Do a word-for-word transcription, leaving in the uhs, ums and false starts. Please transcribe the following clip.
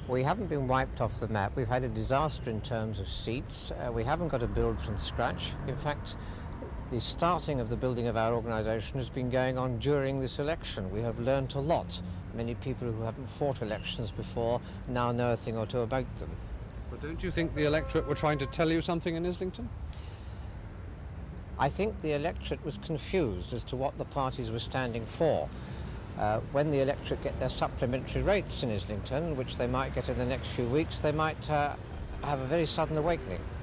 We haven't been wiped off the map. We've had a disaster in terms of seats. Uh, we haven't got to build from scratch. In fact, the starting of the building of our organisation has been going on during this election. We have learnt a lot. Many people who haven't fought elections before now know a thing or two about them. But don't you think the electorate were trying to tell you something in Islington? I think the electorate was confused as to what the parties were standing for. Uh, when the electorate get their supplementary rates in Islington, which they might get in the next few weeks, they might uh, have a very sudden awakening.